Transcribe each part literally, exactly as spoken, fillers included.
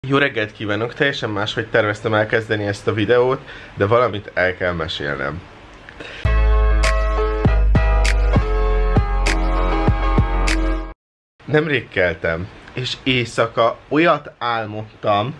Jó reggelt kívánok! Teljesen máshogy terveztem elkezdeni ezt a videót, de valamit el kell mesélnem. Nemrég keltem, és éjszaka olyat álmodtam,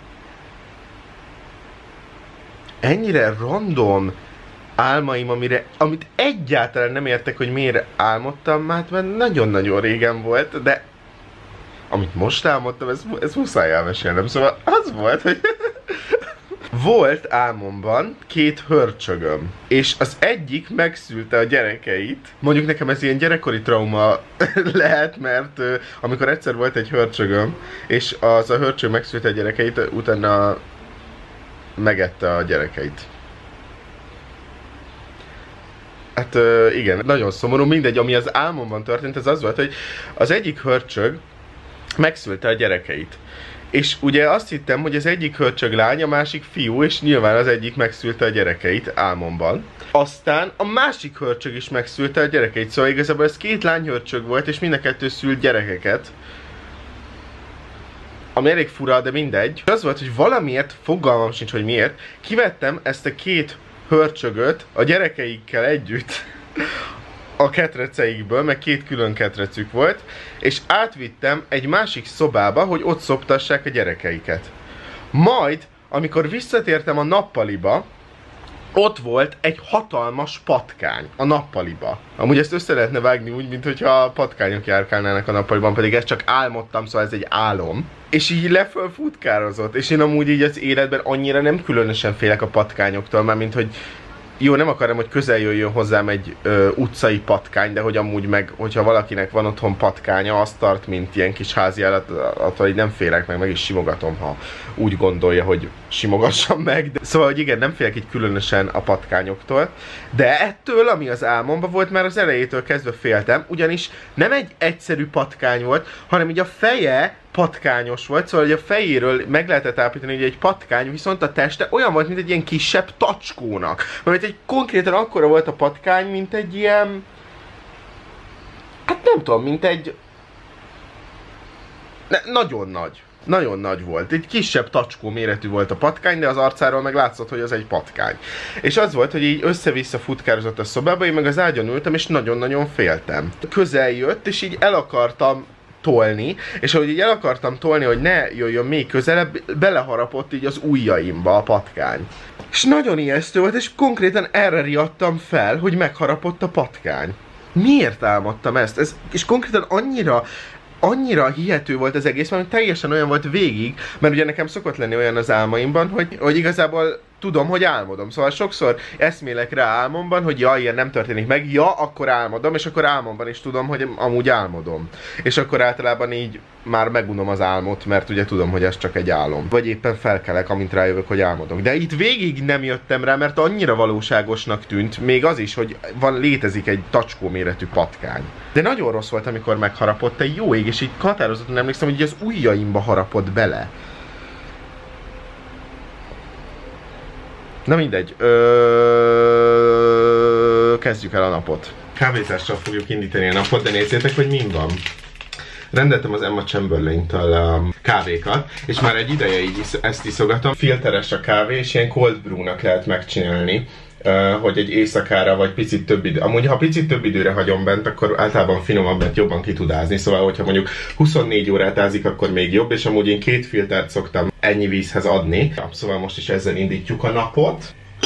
ennyire random álmaim, amire, amit egyáltalán nem értek, hogy miért álmodtam, hát már nagyon-nagyon régen volt, de amit most álmodtam, ez, ez muszáj elmesélnem. Szóval az volt, hogy volt álmomban két hörcsögöm, és az egyik megszülte a gyerekeit. Mondjuk nekem ez ilyen gyerekkori trauma lehet, mert uh, amikor egyszer volt egy hörcsögöm, és az a hörcsög megszülte a gyerekeit, utána megette a gyerekeit. Hát uh, igen, nagyon szomorú, mindegy, ami az álmomban történt, ez az volt, hogy az egyik hörcsög megszülte a gyerekeit. És ugye azt hittem, hogy az egyik hörcsög lány, a másik fiú, és nyilván az egyik megszülte a gyerekeit álmomban. Aztán a másik hörcsög is megszülte a gyerekeit, szóval igazából ez két lányhörcsög volt, és mind a kettő szült gyerekeket. Ami elég fura, de mindegy. Az volt, hogy valamiért, fogalmam sincs, hogy miért, kivettem ezt a két hörcsögöt a gyerekeikkel együtt a ketreceikből, meg két külön ketrecük volt, és átvittem egy másik szobába, hogy ott szoptassák a gyerekeiket. Majd, amikor visszatértem a nappaliba, ott volt egy hatalmas patkány a nappaliba. Amúgy ezt össze lehetne vágni úgy, mintha patkányok járkálnának a nappaliban, pedig ezt csak álmodtam, szóval ez egy álom. És így leföl futkározott, és én amúgy így az életben annyira nem különösen félek a patkányoktól, már mint hogy jó, nem akarom, hogy közel jöjjön hozzám egy ö, utcai patkány, de hogy amúgy meg, hogyha valakinek van otthon patkánya, azt tart, mint ilyen kis házi állat, attól így nem félek meg, meg is simogatom, ha úgy gondolja, hogy simogassam meg. De, szóval, hogy igen, nem félek így különösen a patkányoktól, de ettől, ami az álmomban volt, már az elejétől kezdve féltem, ugyanis nem egy egyszerű patkány volt, hanem így a feje patkányos volt, szóval hogy a fejéről meg lehetett állapítani, hogy egy patkány, viszont a teste olyan volt, mint egy ilyen kisebb tacskónak. Mert egy konkrétan akkora volt a patkány, mint egy ilyen... Hát nem tudom, mint egy... Ne, nagyon nagy. Nagyon nagy volt. Egy kisebb tacskó méretű volt a patkány, de az arcáról meg látszott, hogy az egy patkány. És az volt, hogy így össze-vissza futkározott a szobába, én meg az ágyon ültem, és nagyon-nagyon féltem. Közel jött, és így el akartam tolni, és ahogy így el akartam tolni, hogy ne jöjjön még közelebb, beleharapott így az ujjaimba a patkány. És nagyon ijesztő volt, és konkrétan erre riadtam fel, hogy megharapott a patkány. Miért álmodtam ezt? Ez, és konkrétan annyira annyira hihető volt az egész, mert teljesen olyan volt végig, mert ugye nekem szokott lenni olyan az álmaimban, hogy, hogy igazából tudom, hogy álmodom. Szóval sokszor eszmélek rá álmomban, hogy ja, ilyen nem történik meg, ja, akkor álmodom, és akkor álmomban is tudom, hogy amúgy álmodom. És akkor általában így már megunom az álmot, mert ugye tudom, hogy ez csak egy álom. Vagy éppen felkelek, amint rájövök, hogy álmodok. De itt végig nem jöttem rá, mert annyira valóságosnak tűnt, még az is, hogy van, létezik egy tacskó méretű patkány. De nagyon rossz volt, amikor megharapott egy jó ég, és így határozottan emlékszem, hogy az ujjaimba harapott bele. Na mindegy, Ö... kezdjük el a napot. Kávézással fogjuk indítani a napot, de nézzétek, hogy min van. Rendeltem az Emma Chamberlain-től a kávékat, és már egy ideje így is, ezt iszogatom. Filteres a kávé, és ilyen cold brew-nak lehet megcsinálni, hogy egy éjszakára vagy picit több idő. Amúgy ha picit több időre hagyom bent, akkor általában finomabb, mert jobban ki tud ázni. Szóval, hogyha mondjuk huszonnégy órát ázik, akkor még jobb, és amúgy én két filtert szoktam ennyi vízhez adni. Szóval most is ezzel indítjuk a napot.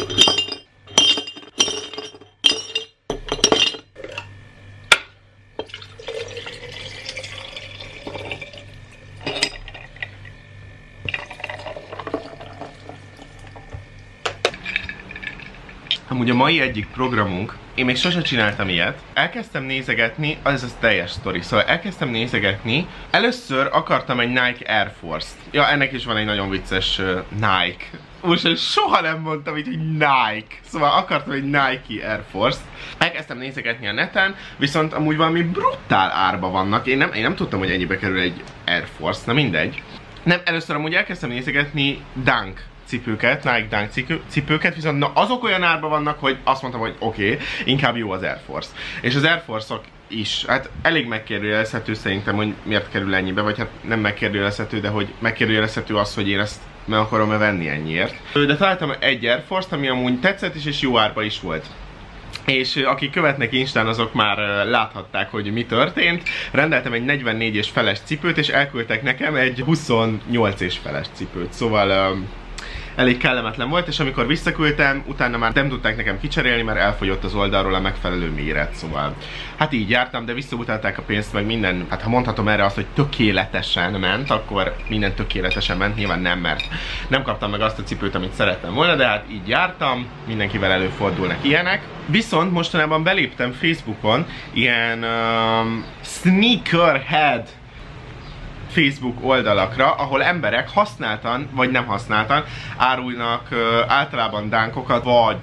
Amúgy a mai egyik programunk, én még sose csináltam ilyet, elkezdtem nézegetni, ez az teljes sztori, szóval elkezdtem nézegetni, először akartam egy Nike Air Force-t. Ja, ennek is van egy nagyon vicces uh, Nike. Most soha nem mondtam így, hogy Nike. Szóval akartam egy Nike Air Force-t. Elkezdtem nézegetni a neten, viszont amúgy valami brutál árba vannak. Én nem, én nem tudtam, hogy ennyibe kerül egy Air Force, na mindegy. Nem, először amúgy elkezdtem nézegetni Dunk cipőket, Nike Dunk cipőket, viszont na, azok olyan árban vannak, hogy azt mondtam, hogy oké, okay, inkább jó az Air Force. És az Air Force-ok is. Hát elég megkérdőjelezhető szerintem, hogy miért kerül ennyibe, vagy hát nem megkérdőjelezhető, de hogy megkérdőjelezhető az, hogy én ezt meg akarom-e venni ennyiért. De találtam egy Air Force-t, ami amúgy tetszett is, és jó árba is volt. És akik követnek Instán, azok már láthatták, hogy mi történt. Rendeltem egy negyvennégy és feles cipőt, és elküldtek nekem egy huszonnyolc és feles cipőt. Szóval um, elég kellemetlen volt, és amikor visszaküldtem, utána már nem tudták nekem kicserélni, mert elfogyott az oldalról a megfelelő méret, szóval hát így jártam, de visszautalták a pénzt, meg minden, hát ha mondhatom erre azt, hogy tökéletesen ment, akkor minden tökéletesen ment, nyilván nem, mert nem kaptam meg azt a cipőt, amit szerettem volna, de hát így jártam, mindenkivel előfordulnak ilyenek. Viszont mostanában beléptem Facebookon ilyen um, sneakerhead Facebook oldalakra, ahol emberek használtan, vagy nem használtan árulnak uh, általában dánkokat, vagy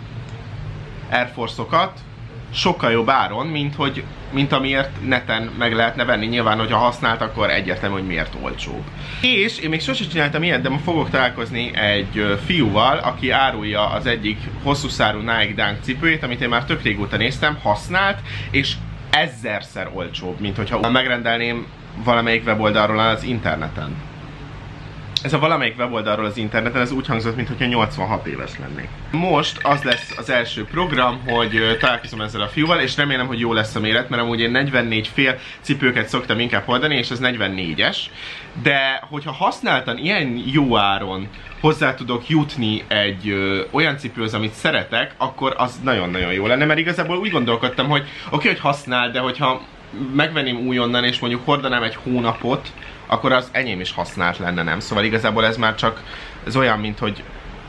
Air Force-okat sokkal jobb áron, mint, hogy, mint amiért neten meg lehetne venni. Nyilván, hogyha használt, akkor egyértelmű, hogy miért olcsóbb. És én még sosem csináltam ilyet, de ma fogok találkozni egy uh, fiúval, aki árulja az egyik hosszú szárú Nike Dunk cipőjét, amit én már tök régóta néztem, használt, és ezerszer olcsóbb, mint hogyha megrendelném valamelyik weboldalról az interneten. Ez a valamelyik weboldalról az interneten, ez úgy hangzott, mintha nyolcvanhat éves lennék. Most az lesz az első program, hogy találkozom ezzel a fiúval, és remélem, hogy jó lesz a méret, mert amúgy én negyvennégy fél cipőket szoktam inkább hordani, és ez negyvennégyes. De hogyha használtan ilyen jó áron hozzá tudok jutni egy ö, olyan cipőhöz, amit szeretek, akkor az nagyon-nagyon jó lenne, mert igazából úgy gondolkodtam, hogy oké, okay, hogy használ, de hogyha megvenném újonnan, és mondjuk hordanám egy hónapot, akkor az enyém is használt lenne, nem? Szóval igazából ez már csak, ez olyan, mint hogy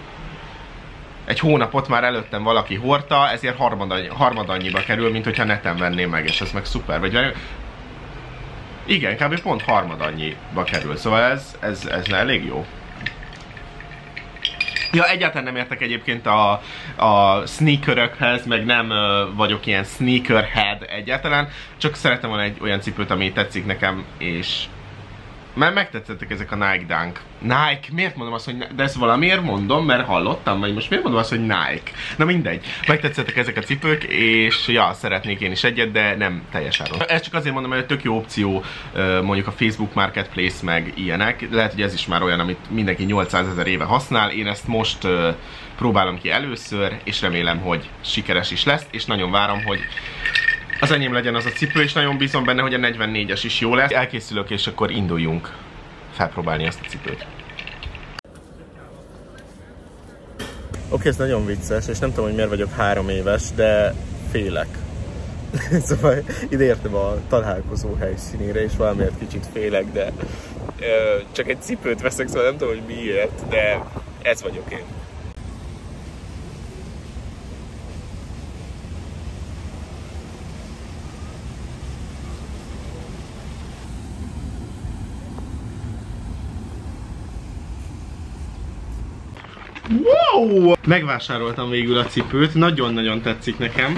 egy hónapot már előttem valaki hordta, ezért harmad, harmad annyiba kerül, mint hogyha neten venném meg, és ez meg szuper. Vagy igen, kb. Pont harmad annyiba kerül, szóval ez, ez, ez elég jó. Ja, egyáltalán nem értek egyébként a, a sneakerökhez, meg nem uh, vagyok ilyen sneakerhead egyáltalán, csak szeretem volna egy olyan cipőt, ami tetszik nekem, és már megtetszettek ezek a Nike Dunk. Nike, miért mondom azt, hogy de ezt valamiért mondom, mert hallottam, vagy most miért mondom azt, hogy Nike? Na mindegy, megtetszettek ezek a cipők, és ja, szeretnék én is egyet, de nem teljes áron. Ezt csak azért mondom, hogy tök jó opció mondjuk a Facebook Marketplace meg ilyenek. Lehet, hogy ez is már olyan, amit mindenki nyolcszázezer éve használ. Én ezt most próbálom ki először, és remélem, hogy sikeres is lesz, és nagyon várom, hogy az enyém legyen az a cipő, és nagyon bízom benne, hogy a negyvennégyes is jó lesz. Elkészülök, és akkor induljunk felpróbálni ezt a cipőt. Oké, ez nagyon vicces, és nem tudom, hogy miért vagyok három éves, de félek. Szóval ide értem a találkozó helyszínére, és valamiért kicsit félek, de ö, csak egy cipőt veszek, szóval nem tudom, hogy miért, de ez vagyok én. Wow! Megvásároltam végül a cipőt, nagyon-nagyon tetszik nekem.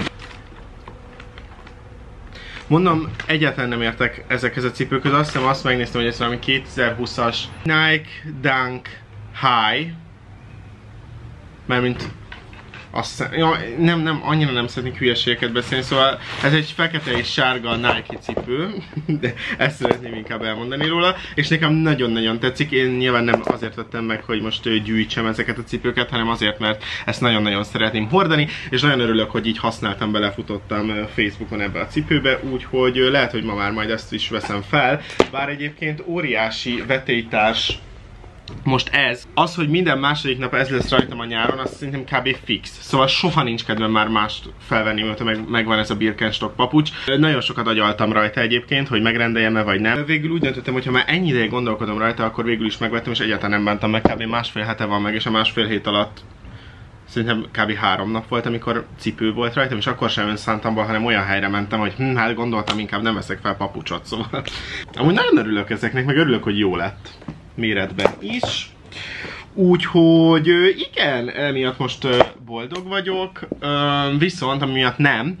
Mondom, egyáltalán nem értek ezekhez a cipőkhöz, azt hiszem azt megnéztem, hogy ez valami kétezer-húszas Nike Dunk High. Mármint azt ja, nem, nem, annyira nem szeretnék hülyeségeket beszélni, szóval ez egy fekete és sárga Nike cipő, de ezt szeretném inkább elmondani róla, és nekem nagyon-nagyon tetszik. Én nyilván nem azért tettem meg, hogy most gyűjtsem ezeket a cipőket, hanem azért, mert ezt nagyon-nagyon szeretném hordani, és nagyon örülök, hogy így használtam, belefutottam Facebookon ebbe a cipőbe, úgyhogy lehet, hogy ma már majd ezt is veszem fel, bár egyébként óriási vetélytárs most ez. Az, hogy minden második nap ez lesz rajtam a nyáron, az szerintem kb. Fix. Szóval soha nincs kedvem már mást felvenni, mert meg, megvan ez a Birkenstock papucs. Nagyon sokat agyaltam rajta egyébként, hogy megrendeljem-e vagy nem. Végül úgy döntöttem, hogy ha már ennyi ideig gondolkodom rajta, akkor végül is megvettem, és egyáltalán nem bántam meg. Kb. Másfél hete van meg, és a másfél hét alatt szerintem kb. három nap volt, amikor cipő volt rajtam, és akkor sem önszántamból, hanem olyan helyre mentem, hogy hm, hát gondoltam, inkább nem veszek fel papucsot, szóval. Amúgy nagyon örülök ezeknek, meg örülök, hogy jó lett méretben is. Úgyhogy igen, emiatt most boldog vagyok, viszont ami miatt nem,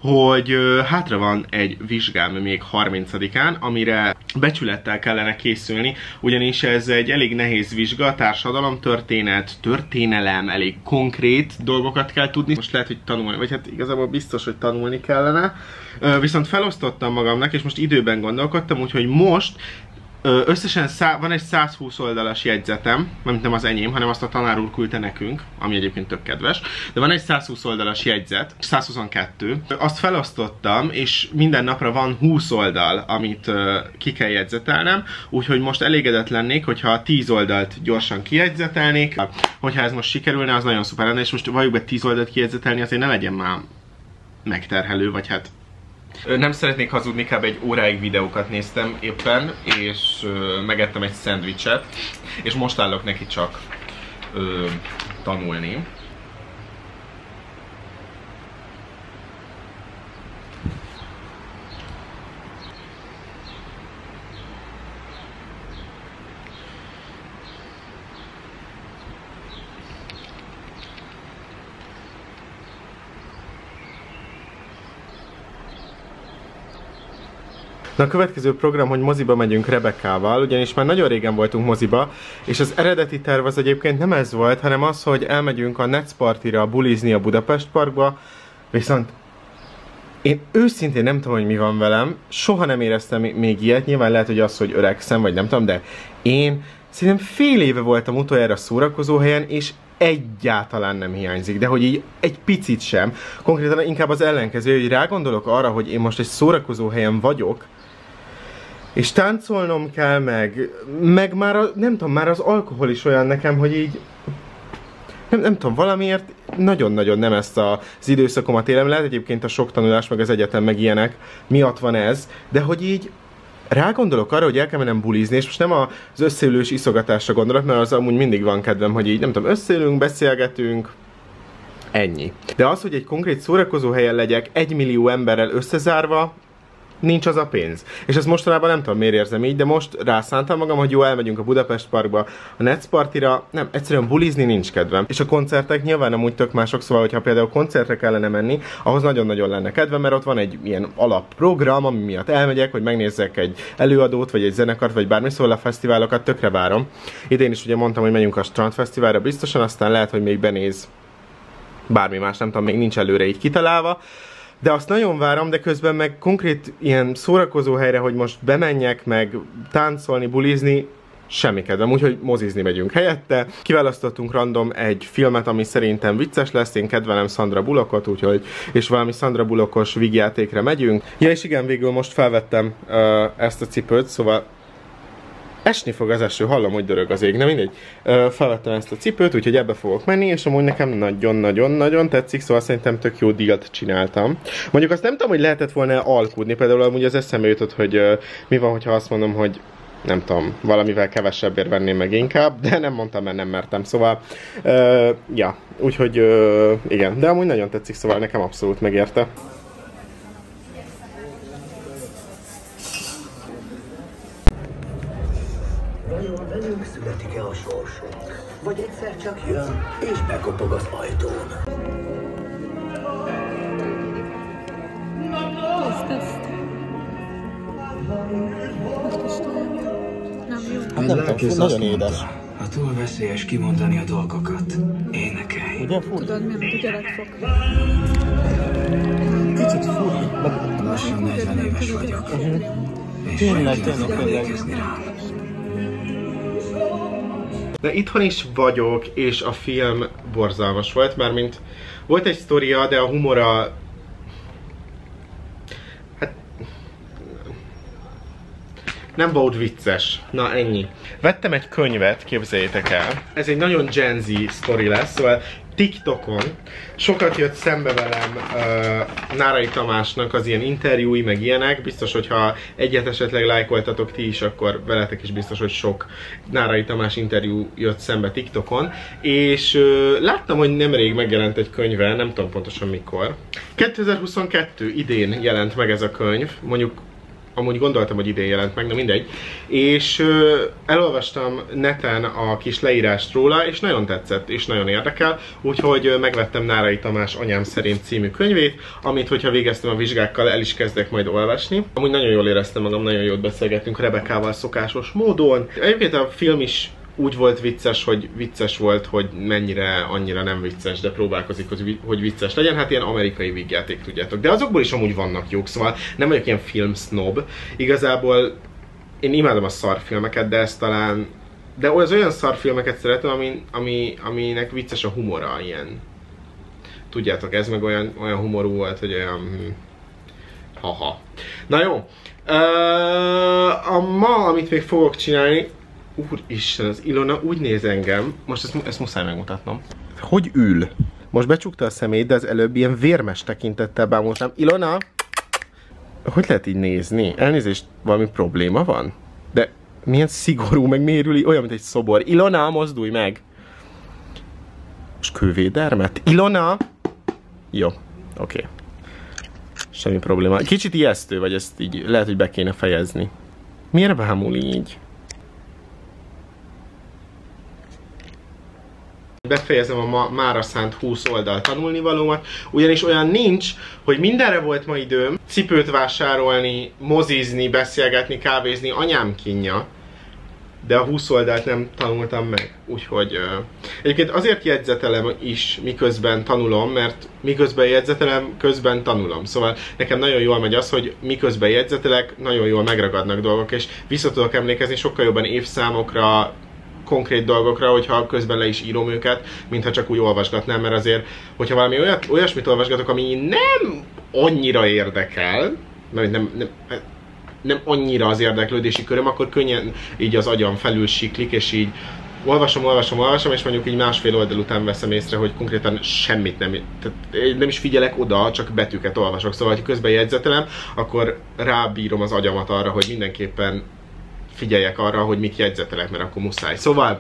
hogy ö, hátra van egy vizsgám még harmincadikán, amire becsülettel kellene készülni, ugyanis ez egy elég nehéz vizsga, társadalomtörténet, történelem, elég konkrét dolgokat kell tudni. Most lehet, hogy tanulni, vagy hát igazából biztos, hogy tanulni kellene. Ö, viszont felosztottam magamnak, és most időben gondolkodtam, úgyhogy most összesen szá van egy százhúsz oldalas jegyzetem, nem az enyém, hanem azt a tanár úr küldte nekünk, ami egyébként tök kedves, de van egy százhúsz oldalas jegyzet, százhuszonkettő. Azt felosztottam, és minden napra van húsz oldal, amit uh, ki kell jegyzetelnem, úgyhogy most elégedett lennék, hogyha tíz oldalt gyorsan kijegyzetelnék. Hogyha ez most sikerülne, az nagyon szuper lenne, és most valljuk be tíz oldalt kijegyzetelni, azért ne legyen már megterhelő, vagy hát nem szeretnék hazudni, kb. Egy óráig videókat néztem éppen, és ö, megettem egy szendvicset, és most állok neki csak ö, tanulni. Na a következő program, hogy moziba megyünk Rebeccával, ugyanis már nagyon régen voltunk moziba, és az eredeti terv az egyébként nem ez volt, hanem az, hogy elmegyünk a Nets Partyra bulizni a Budapest Parkba, viszont én őszintén nem tudom, hogy mi van velem, soha nem éreztem még ilyet, nyilván lehet, hogy az, hogy öregszem, vagy nem tudom, de én szerintem fél éve voltam utoljára szórakozóhelyen, és egyáltalán nem hiányzik, de hogy így egy picit sem. Konkrétan inkább az ellenkező, hogy rágondolok arra, hogy én most egy szórakozóhelyen vagyok, és táncolnom kell, meg, meg már, a, nem tudom, már az alkohol is olyan nekem, hogy így, nem, nem tudom, valamiért nagyon-nagyon nem ezt az időszakomat élem, lehet egyébként a sok tanulás, meg az egyetem, meg ilyenek miatt van ez, de hogy így rágondolok arra, hogy el kell mennem bulizni, és most nem az összeülős iszogatásra gondolok, mert az amúgy mindig van kedvem, hogy így, nem tudom, összeülünk, beszélgetünk, ennyi. De az, hogy egy konkrét szórakozó helyen legyek egy millió emberrel összezárva, nincs az a pénz. És ezt mostanában nem tudom miért érzem így, de most rászántam magam, hogy jó, elmegyünk a Budapest Parkba, a Nets Partyra, nem, egyszerűen bulizni nincs kedvem. És a koncertek nyilván nem úgy tök mások, szóval, hogyha például koncertre kellene menni, ahhoz nagyon-nagyon lenne kedvem, mert ott van egy ilyen alapprogram, ami miatt elmegyek, hogy megnézzek egy előadót, vagy egy zenekart, vagy bármi, szóval a fesztiválokat tökre várom. Idén is ugye mondtam, hogy menjünk a Strandfesztiválra biztosan, aztán lehet, hogy még benéz bármi más, nem tudom, még nincs előre így kitalálva. De azt nagyon várom, de közben meg konkrét ilyen szórakozó helyre, hogy most bemenjek, meg táncolni, bulizni, semmi kedvem, úgyhogy mozizni megyünk helyette. Kiválasztottunk random egy filmet, ami szerintem vicces lesz, én kedvelem Sandra Bullockot, úgyhogy, és valami Sandra Bullockos vígjátékra megyünk. Ja, és igen, végül most felvettem uh, ezt a cipőt, szóval esni fog az eső, hallom, hogy dörög az ég, nem mindegy. Ö, felvettem ezt a cipőt, úgyhogy ebbe fogok menni, és amúgy nekem nagyon-nagyon-nagyon tetszik, szóval szerintem tök jó díjat csináltam. Mondjuk azt nem tudom, hogy lehetett volna alkudni, például amúgy az eszembe jutott, hogy ö, mi van, hogyha azt mondom, hogy nem tudom, valamivel kevesebbért venném meg inkább, de nem mondtam, mert nem mertem, szóval ö, ja, úgyhogy ö, igen, de amúgy nagyon tetszik, szóval nekem abszolút megérte. Vajon velünk születik-e a sorsunk? Vagy egyszer csak jön, és bekopog az ajtón? Ezt, ezt. Nem jó. Hát nem tudom, nagyon édes. Ha túl veszélyes kimondani a dolgokat, énekelj. Ugye furi? Tudod, mi, amit a gyerekfog? Kicsit furi. Lassan negyven éves vagyok. És Tényleg, senki nem tényleg, tud tényleg. emlékezni rám. De itthon is vagyok, és a film borzalmas volt, mármint volt egy sztoria, de a humora... Hát... nem volt vicces. Na ennyi. Vettem egy könyvet, képzeljétek el. Ez egy nagyon Gen Z sztori lesz, szóval TikTokon sokat jött szembe velem uh, Nárai Tamásnak az ilyen interjúi, meg ilyenek. Biztos, hogyha egyet esetleg lájkoltatok ti is, akkor veletek is biztos, hogy sok Nárai Tamás interjú jött szembe TikTokon. És uh, láttam, hogy nemrég megjelent egy könyve, nem tudom pontosan mikor. kétezer-huszonkettő idén jelent meg ez a könyv, mondjuk amúgy gondoltam, hogy idén jelent meg, de mindegy. És ö, elolvastam neten a kis leírást róla, és nagyon tetszett, és nagyon érdekel, úgyhogy ö, megvettem Nárai Tamás Anyám szerint című könyvét, amit, hogyha végeztem a vizsgákkal, el is kezdek majd olvasni. Amúgy nagyon jól éreztem magam, nagyon jót beszélgettünk Rebekával szokásos módon. Egyébként a film is úgy volt vicces, hogy vicces volt, hogy mennyire annyira nem vicces, de próbálkozik, hogy vicces legyen. Hát ilyen amerikai vígjáték, tudjátok. De azokból is amúgy vannak jók, szóval nem vagyok ilyen filmsznob. Igazából én imádom a szarfilmeket, de ez talán... De az olyan szarfilmeket szeretem, ami, ami, aminek vicces a humora, ilyen... Tudjátok, ez meg olyan, olyan humorú volt, hogy olyan... Haha. Na jó. Uh, a ma, amit még fogok csinálni... Úristen, az Ilona úgy néz engem, most ezt, ezt muszáj megmutatnom. Hogy ül? Most becsukta a szemét, de az előbb ilyen vérmes tekintettel bámultam. Ilona! Hogy lehet így nézni? Elnézést, valami probléma van? De milyen szigorú, meg mérüli, olyan, mint egy szobor. Ilona, mozdulj meg! Most kővédermet? Ilona! Jó, oké. Okay. Semmi probléma. Kicsit ijesztő, vagy ezt így lehet, hogy be kéne fejezni. Miért bámul így? Befejezem a ma, mára szánt húsz oldal tanulnivalómat, ugyanis olyan nincs, hogy mindenre volt ma időm, cipőt vásárolni, mozizni, beszélgetni, kávézni, anyám kínja, de a húsz oldalt nem tanultam meg, úgyhogy uh, egyébként azért jegyzetelem is, miközben tanulom, mert miközben jegyzetelem, közben tanulom, szóval nekem nagyon jól megy az, hogy miközben jegyzetelek, nagyon jól megragadnak dolgok, és vissza tudok emlékezni sokkal jobban évszámokra, konkrét dolgokra, hogyha közben le is írom őket, mintha csak úgy olvasgatnám, mert azért, hogyha valami olyat, olyasmit olvasgatok, ami nem annyira érdekel, mert nem, nem, nem annyira az érdeklődési köröm, akkor könnyen így az agyam felül siklik, és így olvasom, olvasom, olvasom, és mondjuk így másfél oldal után veszem észre, hogy konkrétan semmit nem, tehát nem is figyelek oda, csak betűket olvasok. Szóval, ha közben jegyzetelem, akkor rábírom az agyamat arra, hogy mindenképpen figyeljek arra, hogy mit jegyzetelek, mert akkor muszáj. Szóval,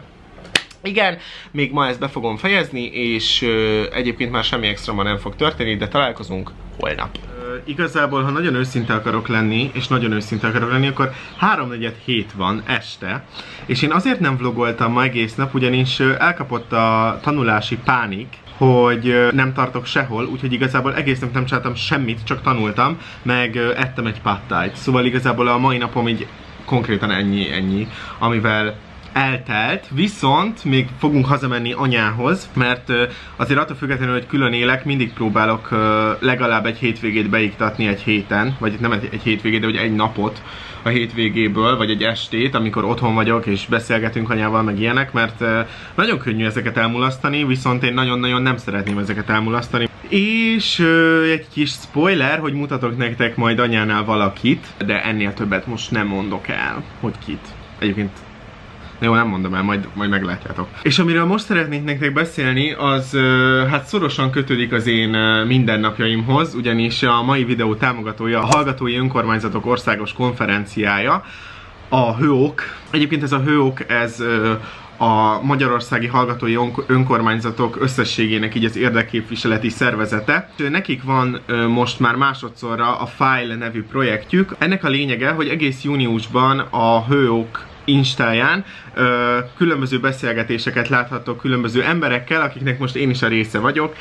igen, még ma ezt be fogom fejezni, és ö, egyébként már semmi extra ma nem fog történni, de találkozunk holnap. Ö, igazából, ha nagyon őszinte akarok lenni, és nagyon őszinte akarok lenni, akkor háromnegyed hét van este, és én azért nem vlogoltam ma egész nap, ugyanis elkapott a tanulási pánik, hogy nem tartok sehol, úgyhogy igazából egész nap nem csináltam semmit, csak tanultam, meg ettem egy pattájt. Szóval igazából a mai napom így konkrétan ennyi, ennyi, amivel eltelt, viszont még fogunk hazamenni anyához, mert azért attól függetlenül, hogy külön élek, mindig próbálok legalább egy hétvégét beiktatni egy héten, vagy nem egy hétvégét, de hogy egy napot a hétvégéből, vagy egy estét, amikor otthon vagyok és beszélgetünk anyával, meg ilyenek, mert nagyon könnyű ezeket elmulasztani, viszont én nagyon-nagyon nem szeretném ezeket elmulasztani. És ö, egy kis spoiler, hogy mutatok nektek majd anyánál valakit, de ennél többet most nem mondok el, hogy kit. Egyébként, jó, nem mondom el, majd, majd meglátjátok. És amiről most szeretnék nektek beszélni, az ö, hát szorosan kötődik az én ö, mindennapjaimhoz, ugyanis a mai videó támogatója a Hallgatói Önkormányzatok Országos Konferenciája, a hőok. Egyébként ez a hőok, ez ö, a Magyarországi Hallgatói Önkormányzatok összességének így az érdekképviseleti szervezete. Nekik van ö, most már másodszorra a File nevű projektjük. Ennek a lényege, hogy egész júniusban a hőok Instáján ö, különböző beszélgetéseket láthattok különböző emberekkel, akiknek most én is a része vagyok,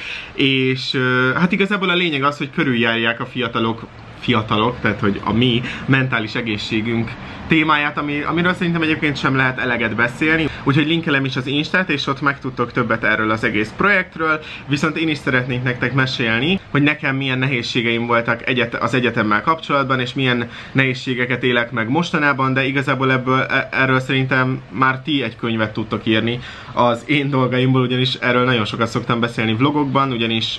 és ö, hát igazából a lényeg az, hogy körüljárják a fiatalok fiatalok, tehát hogy a mi mentális egészségünk témáját, ami, amiről szerintem egyébként sem lehet eleget beszélni. Úgyhogy linkelem is az Instát, és ott megtudtok többet erről az egész projektről, viszont én is szeretnék nektek mesélni, hogy nekem milyen nehézségeim voltak egyet az egyetemmel kapcsolatban, és milyen nehézségeket élek meg mostanában, de igazából ebből, erről szerintem már ti egy könyvet tudtok írni az én dolgaimból, ugyanis erről nagyon sokat szoktam beszélni vlogokban, ugyanis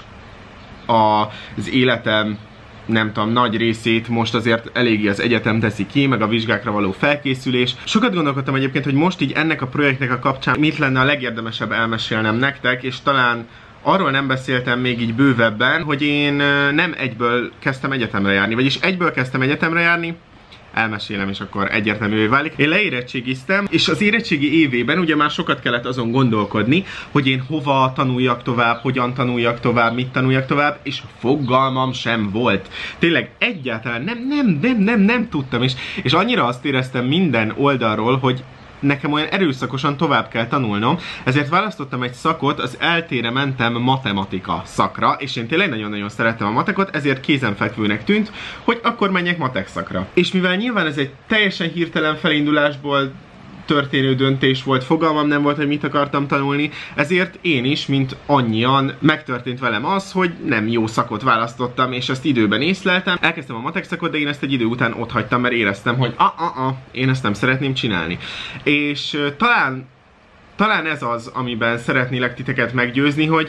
a, az életem nem tudom, nagy részét most azért eléggé az egyetem teszi ki, meg a vizsgákra való felkészülés. Sokat gondolkodtam egyébként, hogy most így ennek a projektnek a kapcsán mit lenne a legérdemesebb elmesélnem nektek, és talán arról nem beszéltem még így bővebben, hogy én nem egyből kezdtem egyetemre járni, vagyis egyből kezdtem egyetemre járni, elmesélem, és akkor egyértelművé válik. Én leérettségiztem, és az érettségi évében ugye már sokat kellett azon gondolkodni, hogy én hova tanuljak tovább, hogyan tanuljak tovább, mit tanuljak tovább, és fogalmam sem volt. Tényleg egyáltalán nem, nem, nem, nem, nem tudtam, és, és annyira azt éreztem minden oldalról, hogy nekem olyan erőszakosan tovább kell tanulnom, ezért választottam egy szakot, az eltére mentem matematika szakra, és én tényleg nagyon-nagyon szerettem a matekot, ezért kézenfekvőnek tűnt, hogy akkor menjek matek szakra. És mivel nyilván ez egy teljesen hirtelen felindulásból történő döntés volt, fogalmam nem volt, hogy mit akartam tanulni, ezért én is, mint annyian, megtörtént velem az, hogy nem jó szakot választottam, és ezt időben észleltem. Elkezdtem a matek szakot, de én ezt egy idő után otthagytam, mert éreztem, hogy a a a én ezt nem szeretném csinálni. És uh, talán, talán ez az, amiben szeretnélek titeket meggyőzni, hogy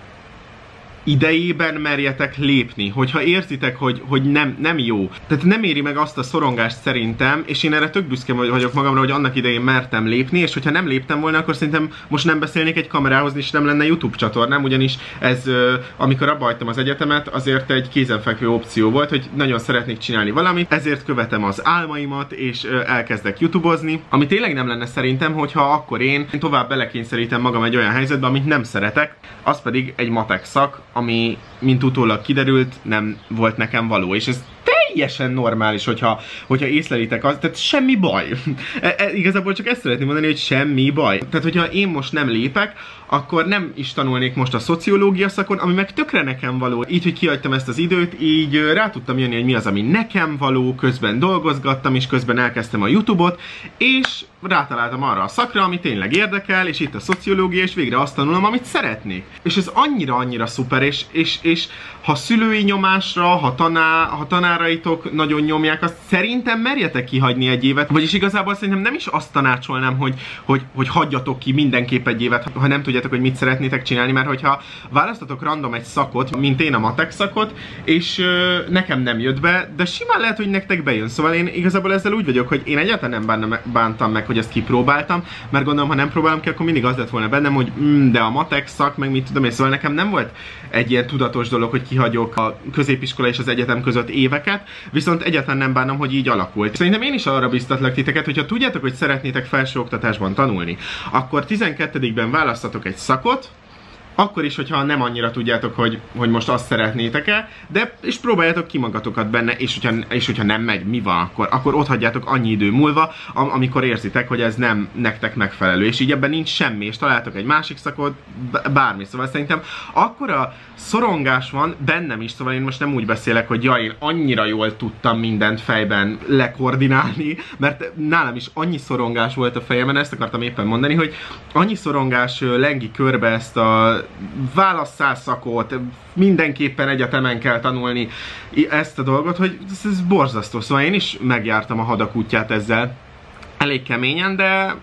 idejében merjetek lépni, hogyha érzitek, hogy, hogy nem, nem jó. Tehát nem éri meg azt a szorongást szerintem, és én erre tök büszke vagyok magamra, hogy annak idején mertem lépni, és hogyha nem léptem volna, akkor szerintem most nem beszélnék egy kamerához, és nem lenne YouTube csatornám, ugyanis ez, amikor abba hagytam az egyetemet, azért egy kézenfekvő opció volt, hogy nagyon szeretnék csinálni valamit, ezért követem az álmaimat, és elkezdek YouTubeozni, ami tényleg nem lenne szerintem, hogyha akkor én tovább belekényszerítem magam egy olyan helyzetbe, amit nem szeretek, az pedig egy matek szak, ami, mint utólag kiderült, nem volt nekem való, és ez teljesen normális, hogyha, hogyha észlelitek azt, tehát semmi baj. E, e, igazából csak ezt szeretném mondani, hogy semmi baj. Tehát, hogyha én most nem lépek, akkor nem is tanulnék most a szociológia szakon, ami meg tökre nekem való. Így, hogy kihagytam ezt az időt, így rá tudtam jönni, hogy mi az, ami nekem való, közben dolgozgattam, és közben elkezdtem a YouTube-ot, és rátaláltam arra a szakra, ami tényleg érdekel, és itt a szociológia, és végre azt tanulom, amit szeretnék. És ez annyira-annyira szuper, és, és, és ha szülői nyomásra, ha, taná, ha tanáraitok nagyon nyomják, azt szerintem merjetek kihagyni egy évet, vagyis igazából szerintem nem is azt tanácsolnám, hogy, hogy, hogy hagyjatok ki mindenképp egy évet, ha nem tudjátok, hogy mit szeretnétek csinálni, mert hogyha választatok random egy szakot, mint én a matek szakot, és ö, nekem nem jött be, de simán lehet, hogy nektek bejön. Szóval én igazából ezzel úgy vagyok, hogy én egyáltalán nem bántam, bántam meg, hogy ezt kipróbáltam, mert gondolom, ha nem próbálom ki, akkor mindig az lett volna bennem, hogy mm, de a matek szak, meg mit tudom én, szóval nekem nem volt egy ilyen tudatos dolog, hogy kihagyok a középiskola és az egyetem között éveket, viszont egyáltalán nem bánom, hogy így alakult. Szerintem én is arra biztatlak titeket, hogyha tudjátok, hogy szeretnétek felsőoktatásban tanulni, akkor tizenkettedikben választatok egy szakot, akkor is, hogyha nem annyira tudjátok, hogy, hogy most azt szeretnétek-e, de és próbáljátok ki magatokat benne, és hogyha, és hogyha nem megy, mi van, akkor, akkor ott hagyjátok annyi idő múlva, am amikor érzitek, hogy ez nem nektek megfelelő, és így ebben nincs semmi, és találtok egy másik szakot, bármi. Szóval szerintem akkora szorongás van bennem is, szóval én most nem úgy beszélek, hogy ja, én annyira jól tudtam mindent fejben lekoordinálni, mert nálam is annyi szorongás volt a fejemben, ezt akartam éppen mondani, hogy annyi szorongás lengi körbe ezt a válasszál szakot, mindenképpen egyetemen kell tanulni ezt a dolgot, hogy ez, ez borzasztó. Szóval én is megjártam a hadak útját ezzel elég keményen, de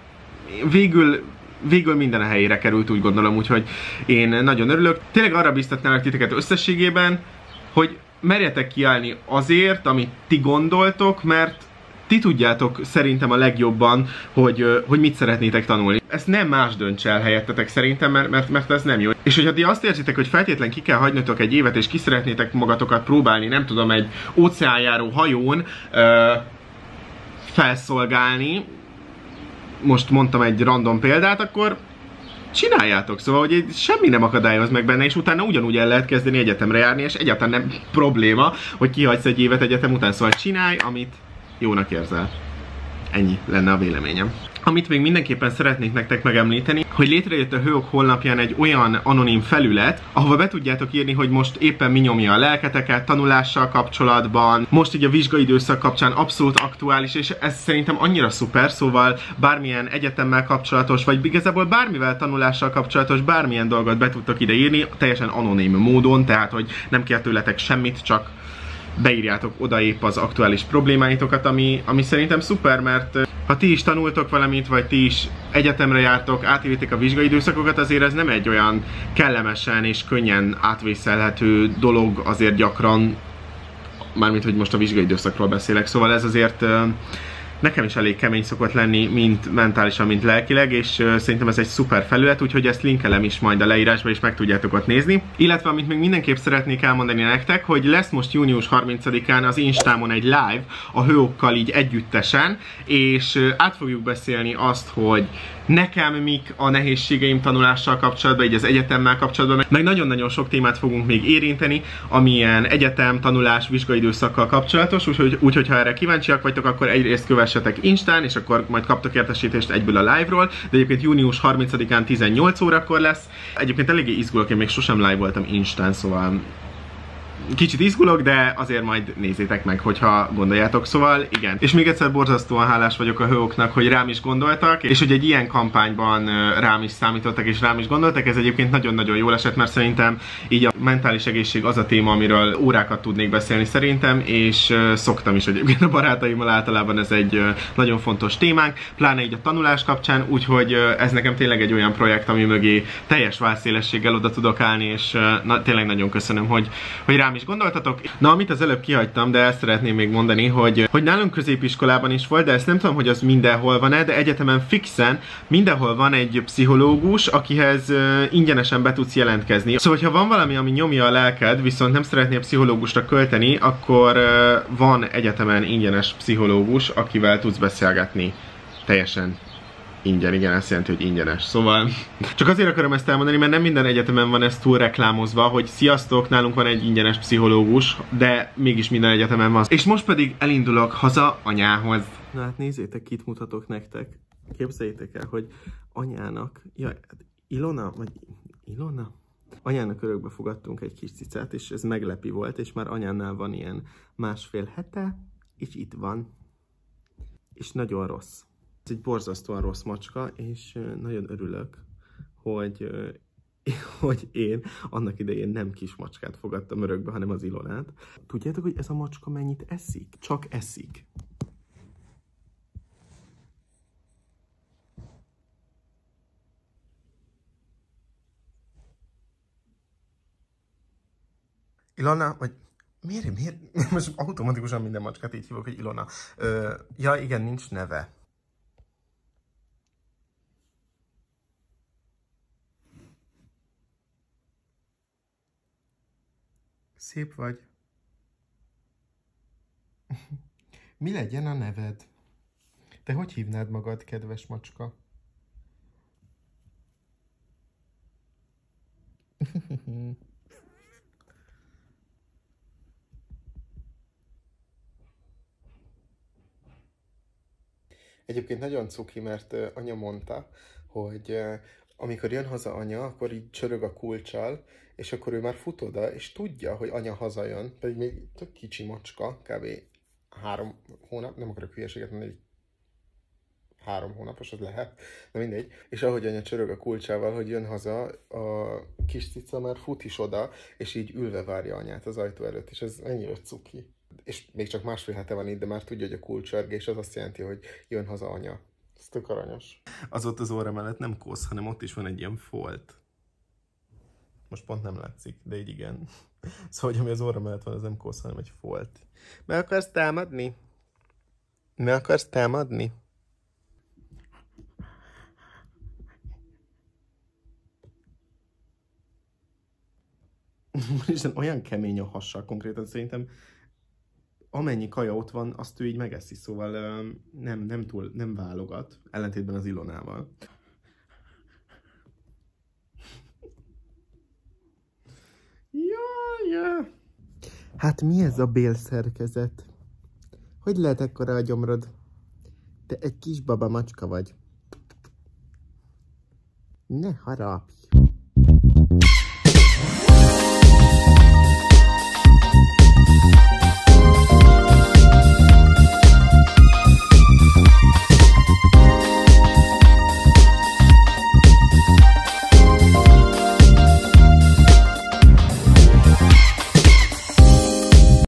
végül végül minden a helyére került, úgy gondolom, úgyhogy én nagyon örülök. Tényleg arra biztatnálak titeket összességében, hogy merjetek kiállni azért, amit ti gondoltok, mert ti tudjátok szerintem a legjobban, hogy, hogy mit szeretnétek tanulni. Ezt nem más dönts el helyettetek szerintem, mert, mert, mert ez nem jó. És hogyha ti azt érzitek, hogy feltétlen ki kell hagynotok egy évet, és ki szeretnétek magatokat próbálni, nem tudom, egy óceánjáró hajón ö, felszolgálni, most mondtam egy random példát, akkor csináljátok, szóval, hogy semmi nem akadályoz meg benne, és utána ugyanúgy el lehet kezdeni egyetemre járni, és egyáltalán nem probléma, hogy kihagysz egy évet egyetem után, szóval csinálj, amit jónak érzel. Ennyi lenne a véleményem. Amit még mindenképpen szeretnék nektek megemlíteni, hogy létrejött a Hőok honlapján egy olyan anonim felület, ahova be tudjátok írni, hogy most éppen mi nyomja a lelketeket tanulással kapcsolatban. Most így a vizsgaidőszak kapcsán abszolút aktuális, és ez szerintem annyira szuper, szóval bármilyen egyetemmel kapcsolatos, vagy igazából bármivel tanulással kapcsolatos, bármilyen dolgot be tudtok ide írni, teljesen anonim módon, tehát hogy nem kell tőletek semmit, csak beírjátok oda épp az aktuális problémáitokat, ami, ami szerintem szuper, mert ha ti is tanultok valamit, vagy ti is egyetemre jártok, átélték a vizsgaidőszakokat, azért ez nem egy olyan kellemesen és könnyen átvészelhető dolog azért gyakran, mármint hogy most a vizsgaidőszakról beszélek, szóval ez azért nekem is elég kemény szokott lenni, mint mentálisan, mint lelkileg, és uh, szerintem ez egy szuper felület, úgyhogy ezt linkelem is majd a leírásba, és meg tudjátok ott nézni. Illetve, amit még mindenképp szeretnék elmondani nektek, hogy lesz most június harmincadikán az Instámon egy live a hőokkal így együttesen, és uh, át fogjuk beszélni azt, hogy nekem mik a nehézségeim tanulással kapcsolatban, így az egyetemmel kapcsolatban, meg nagyon-nagyon sok témát fogunk még érinteni, amilyen egyetem, tanulás, vizsgaidőszakkal kapcsolatos, úgyhogy, úgyhogy ha erre kíváncsiak vagytok, akkor egyrészt kövessetek Instán, és akkor majd kaptok értesítést egyből a live-ról, de egyébként június harmincadikán tizennyolc órakor lesz. Egyébként eléggé izgulok, én még sosem live voltam Instán, szóval kicsit izgulok, de azért majd nézzétek meg, hogyha gondoljátok. Szóval igen. És még egyszer borzasztóan hálás vagyok a hőoknak, hogy rám is gondoltak, és hogy egy ilyen kampányban rám is számítottak, és rám is gondoltak. Ez egyébként nagyon-nagyon jól esett, mert szerintem így a mentális egészség az a téma, amiről órákat tudnék beszélni szerintem, és szoktam is egyébként a barátaimmal, általában ez egy nagyon fontos témánk, pláne így a tanulás kapcsán, úgyhogy ez nekem tényleg egy olyan projekt, ami mögé teljes válszélességgel oda tudok állni, és na, tényleg nagyon köszönöm, hogy, hogy rám is gondoltatok. Na, amit az előbb kihagytam, de ezt szeretném még mondani, hogy, hogy nálunk középiskolában is volt, de ezt nem tudom, hogy az mindenhol van-e, de egyetemen fixen mindenhol van egy pszichológus, akihez uh, ingyenesen be tudsz jelentkezni. Szóval, ha van valami, ami nyomja a lelked, viszont nem szeretnél pszichológusra költeni, akkor uh, van egyetemen ingyenes pszichológus, akivel tudsz beszélgetni. Teljesen ingyen, igen, ezt jelenti, hogy ingyenes. Szóval csak azért akarom ezt elmondani, mert nem minden egyetemen van ez túl reklámozva, hogy sziasztok, nálunk van egy ingyenes pszichológus, de mégis minden egyetemen van. És most pedig elindulok haza anyához. Na hát nézzétek, kit mutatok nektek. Képzeljétek el, hogy anyának, ja, Ilona, vagy Ilona? Anyának örökbe fogadtunk egy kis cicát, és ez meglepi volt, és már anyánál van ilyen másfél hete, és itt van. És nagyon rossz. Ez egy borzasztóan rossz macska, és nagyon örülök, hogy, hogy én annak idején nem kis macskát fogadtam örökbe, hanem az Ilonát. Tudjátok, hogy ez a macska mennyit eszik? Csak eszik. Ilona, vagy miért, miért? Most automatikusan minden macskát így hívok, hogy Ilona. Ö, ja, igen, nincs neve. Szép vagy. Mi legyen a neved? Te hogy hívnád magad, kedves macska? Egyébként nagyon cuki, mert uh, anya mondta, hogy uh, amikor jön haza anya, akkor így csörög a kulccsal, és akkor ő már fut oda, és tudja, hogy anya hazajön, pedig még tök kicsi macska, kb. három hónap, nem akarok hülyeséget mondani, három hónapos az lehet, de mindegy. És ahogy anya csörög a kulcsával, hogy jön haza, a kis cica már fut is oda, és így ülve várja anyát az ajtó előtt, és ez ennyire cuki. És még csak másfél hete van itt, de már tudja, hogy a kulcsörgés az azt jelenti, hogy jön haza anya. Ez tök aranyos. Az ott az óra mellett nem kósz, hanem ott is van egy ilyen folt. Most pont nem látszik, de így igen. Szóval, hogy ami az óra mellett van, az nem kósz, hanem egy folt. Meg akarsz támadni? Meg akarsz támadni? Isten, olyan kemény a hassa konkrétan, szerintem amennyi kaja ott van, azt ő így megeszi, szóval nem, nem túl, nem válogat, ellentétben az Ilonával. Jaj, jaj. Hát mi ez a bélszerkezet? Hogy lehet ekkora a gyomrod? Te egy kis baba macska vagy. Ne harapj!